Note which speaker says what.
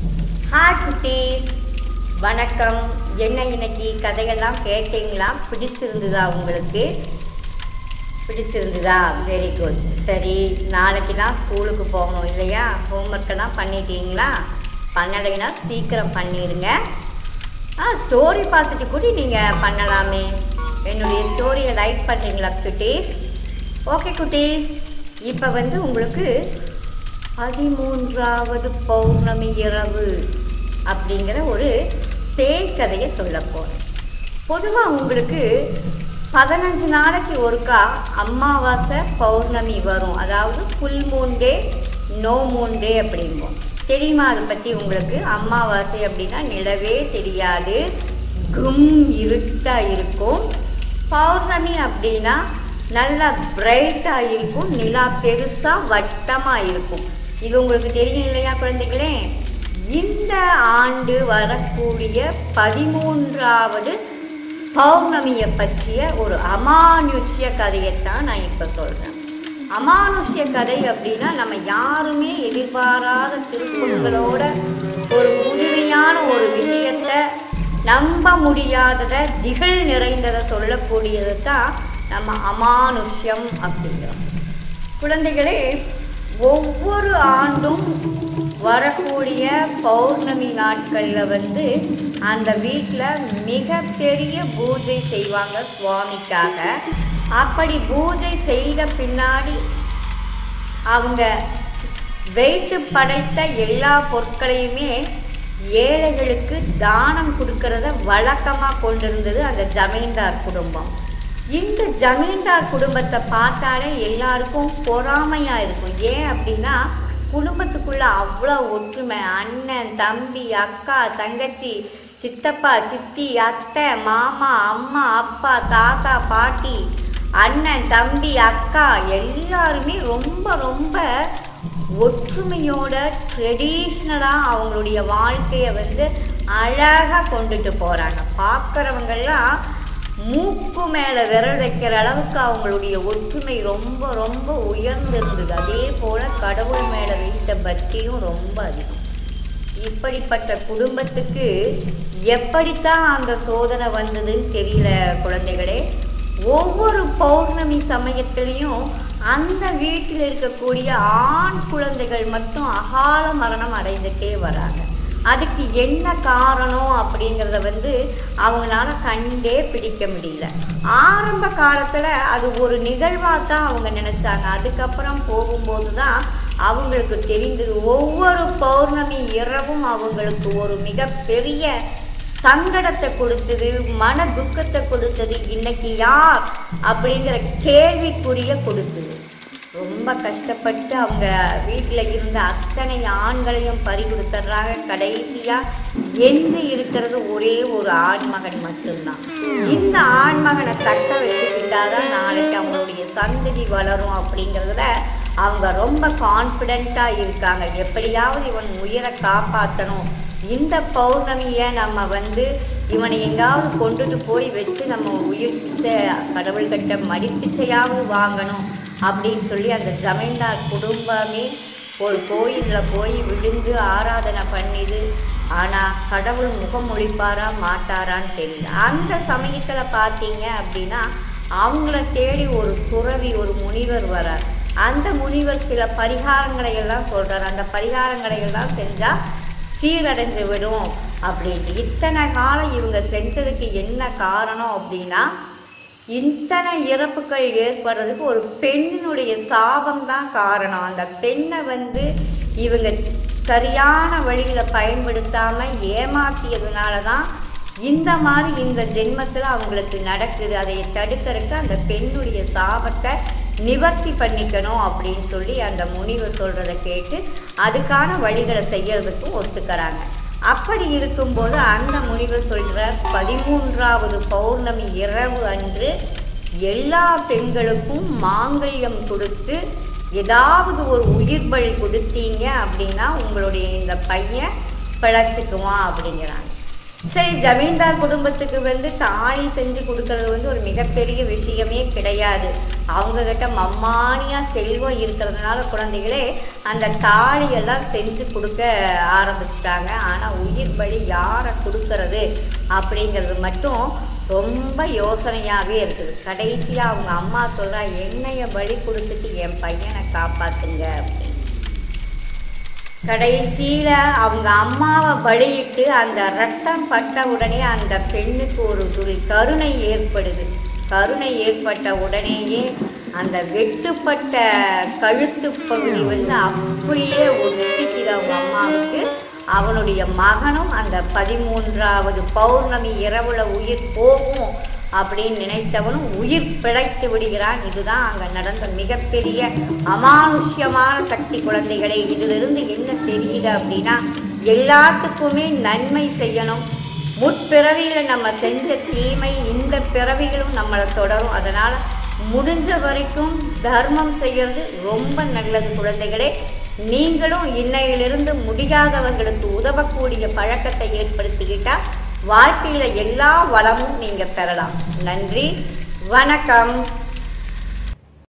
Speaker 1: Hi குட்டீஸ், வணக்கம். என்ன இன்னைக்கு கதையெல்லாம் கேட்டீங்களா? பிடிச்சிருந்ததா? உங்களுக்கு பிடிச்சிருந்ததா? Very good. சரி, நாளைக்கு தான் ஸ்கூலுக்கு போகணும் இல்லையா? ஹோம்ஒர்க்கெல்லாம் பண்ணிட்டீங்களா? பண்ணலைன்னா சீக்கிரம் பண்ணிடுங்க. ஸ்டோரி பார்த்துட்டு கூட நீங்கள் பண்ணலாமே. என்னுடைய ஸ்டோரியை லைக் பண்ணுறீங்களா குட்டீஸ்? ஓகே குட்டீஸ், இப்போ உங்களுக்கு 13வது பௌர்ணமி இரவு அப்படிங்கிற ஒரு பேய் கதையை சொல்ல போகிறேன். பொதுவாக உங்களுக்கு 15 நாளைக்கு ஒருக்கா அமாவாசை பௌர்ணமி வரும். அதாவது full moon day, no moon day அப்படிம்போம். தெரியுமா அதை பற்றி உங்களுக்கு? அமாவாசை அப்படின்னா நிலவே தெரியாது, கும் இருட்டாக இருக்கும். பௌர்ணமி அப்படின்னா நல்லா பிரைட்டாக இருக்கும், நிலா பெருசாக வட்டமாக இருக்கும். இது உங்களுக்கு தெரியும் இல்லையா குழந்தைகளே? இந்த ஆண்டு வரக்கூடிய 13வது பௌர்ணமியை பற்றிய ஒரு அமானுஷ்ய கதையைத்தான் நான் இப்போ சொல்கிறேன். அமானுஷ்ய கதை அப்படின்னா நம்ம யாருமே எதிர்பாராத திருப்பங்களோட ஒரு புதுமையான ஒரு விஷயத்தை, நம்ப முடியாததை, திகில் நிறைந்ததை சொல்லக்கூடியது தான் நம்ம அமானுஷ்யம் அப்படிங்கிறோம். குழந்தைகளே, ஒவ்வொரு ஆண்டும் வரக்கூடிய பௌர்ணமி நாட்களில் அந்த வீட்டில் மிகப்பெரிய பூஜை செய்வாங்க சுவாமிக்காக. அப்படி பூஜை செய்த பின்னாடி அவங்க வைத்து படைத்த எல்லா பொருட்களையுமே ஏழைகளுக்கு தானம் கொடுக்கறத வழக்கமாக கொண்டிருந்தது அந்த ஜமீன்தார் குடும்பம். இந்த ஜமீன்தார் குடும்பத்தை பார்த்தாலே எல்லாருக்கும் பொறாமையாக இருக்கும். ஏன் அப்படின்னா குடும்பத்துக்குள்ள அவ்வளோ ஒற்றுமை. அண்ணன், தம்பி, அக்கா, தங்கச்சி, சித்தப்பா, சித்தி, அத்தை, மாமா, அம்மா, அப்பா, தாத்தா, பாட்டி, அண்ணன், தம்பி, அக்கா எல்லாருமே ரொம்ப ரொம்ப ஒற்றுமையோட ட்ரெடிஷ்னலாக அவங்களுடைய வாழ்க்கையை அழகாக கொண்டுட்டு போகிறாங்க. பார்க்குறவங்கெல்லாம் மூக்கு மேலே விரல் வைக்கிற அளவுக்கு அவங்களுடைய ஒற்றுமை ரொம்ப ரொம்ப உயர்ந்திருந்தது. அதே போல் கடவுள் மேலே வைத்த பக்தியும் ரொம்ப அதிகம். இப்படிப்பட்ட குடும்பத்துக்கு எப்படித்தான் அந்த சோதனை வந்ததுன்னு தெரியல குழந்தைகளே. ஒவ்வொரு பௌர்ணமி சமயத்திலையும் அந்த வீட்டில் இருக்கக்கூடிய ஆண் குழந்தைகள் மட்டும் அகால மரணம் அடைந்துட்டே வராங்க. அதுக்கு என்ன காரணம் அப்படிங்கிறத அவங்களால கண்டே பிடிக்க முடியல. ஆரம்ப காலத்தில் அது ஒரு நிகழ்வாக தான் அவங்க நினச்சாங்க. அதுக்கப்புறம் போகும்போது தான் அவங்களுக்கு தெரிந்தது ஒவ்வொரு பௌர்ணமி இரவும் அவங்களுக்கு ஒரு மிகப்பெரிய சங்கடத்தை கொடுத்தது, மன துக்கத்தை கொடுத்தது, இன்னைக்கு யார் அப்படிங்கிற கேள்விக்குரிய கொடுத்தது. ரொம்ப கஷ்டப்பட்டு அவங்க வீட்டில் இருந்த அத்தனை ஆண்களையும் பறி கொடுத்துட்றாங்க. கடைசியாக எந்த இருக்கிறது ஒரே ஒரு ஆண்மகன் மட்டும்தான். இந்த ஆண்மகனை தக்க வச்சுக்கிட்டாதான் நாளைக்கு அவங்களுடைய சந்ததி வளரும் அப்படிங்கிறதுல அவங்க ரொம்ப கான்ஃபிடெண்ட்டாக இருக்காங்க. எப்படியாவது இவன் உயிரை காப்பாற்றணும், இந்த பௌர்ணமியை நம்ம இவனை எங்காவது கொண்டுட்டு போய் வச்சு நம்ம உயிர் பிச்சை, கடவுள்கிட்ட மடிப்பிச்சையாவது வாங்கணும் அப்படின்னு சொல்லி அந்த ஜமீன்தார் குடும்பமே ஒரு கோயிலில் போய் விழுந்து ஆராதனை பண்ணிது. ஆனால் கடவுள் முகமொழிப்பாரா மாட்டாரான்னு தெரியல. அந்த சமயத்தில் பார்த்தீங்க அப்படின்னா அவங்கள தேடி ஒரு துறவி, ஒரு முனிவர் வரார். அந்த முனிவர் சில பரிகாரங்களை எல்லாம் சொல்கிறார். அந்த பரிகாரங்களை எல்லாம் செஞ்சால் சீரடைந்து விடும் அப்படின்ட்டு. இத்தனை காலம் இவங்க செஞ்சதுக்கு என்ன காரணம் அப்படின்னா, இத்தனை இறப்புகள் ஏற்படுறதுக்கு ஒரு பெண்ணினுடைய சாபம் தான் காரணம். அந்த பெண்ணை இவங்க சரியான வழியில் பயன்படுத்தாமல் ஏமாற்றியதுனால தான் இந்த மாதிரி இந்த ஜென்மத்தில் அவங்களுக்கு நடக்குது. அதை தடுக்கிறதுக்கு அந்த பெண்ணுடைய சாபத்தை நிவர்த்தி பண்ணிக்கணும் அப்படின்னு சொல்லி அந்த முனிவர் சொல்கிறத கேட்டு அதுக்கான வழிகளை செய்யறதுக்கும் ஒத்துக்கிறாங்க. அப்படி இருக்கும்போது அந்த முனிவர் சொல்கிறார், 13வது பௌர்ணமி இரவு அன்று எல்லா பெண்களுக்கும் மாங்கல்யம் கொடுத்து ஏதாவது ஒரு உயிர் பலி கொடுத்தீங்க அப்படின்னா உங்களுடைய இந்த பையன் பிழைச்சிக்குவான் அப்படிங்கிறாங்க. சரி, ஜமீன்தார் குடும்பத்துக்கு தாலி செஞ்சு கொடுக்கறது ஒரு மிகப்பெரிய விஷயமே கிடையாது. அவங்கக்கிட்ட மம்மானியாக செல்வம் இருக்கிறதுனால குழந்தைகளே அந்த தாலியெல்லாம் செஞ்சு கொடுக்க ஆரம்பிச்சிட்டாங்க. ஆனால் உயிர் பலி யாரை கொடுக்கறது அப்படிங்கிறது மட்டும் ரொம்ப யோசனையாகவே இருக்குது. கடைசியாக அவங்க அம்மா சொல்கிறா, என்னைய பலி கொடுத்துட்டு என் பையனை காப்பாற்றுங்க அப்படின்னு. கடைசியில் அவங்க அம்மாவை பலியிட்டு அந்த ரத்தம் பட்ட உடனே அந்த பெண்ணுக்கு ஒரு துளி கருணை ஏற்படுது. கருணை ஏற்பட்ட உடனேயே அந்த வெட்டுப்பட்ட கழுத்து பகுதி அப்படியே ஒட்டிக்குது அவங்க அம்மாவுக்கு. அவனுடைய மகனும் அந்த 13வது பௌர்ணமி இரவுல உயிர் போகும் அப்படின்னு நினைத்தவனும் உயிர் பிழைத்து விடுகிறான். இதுதான் அங்கே நடந்த மிகப்பெரிய அமானுஷ்யமான சக்தி குழந்தைகளே. இதிலிருந்து என்ன தெரியுது அப்படின்னா, எல்லாத்துக்குமே நன்மை செய்யணும். முற்பிறவியில் நம்ம செஞ்ச தீமை இந்த பிறவிகளும் நம்மளை தொடரும். அதனால் முடிஞ்ச வரைக்கும் தர்மம் செய்கிறது ரொம்ப நல்லது குழந்தைகளே. நீங்களும் இன்னையிலிருந்து முடியாதவங்களுக்கு உதவக்கூடிய பழக்கத்தை ஏற்படுத்திக்கிட்டால் வாழ்க்கையில் எல்லா வளமும் நீங்கள் பெறலாம். நன்றி, வணக்கம்.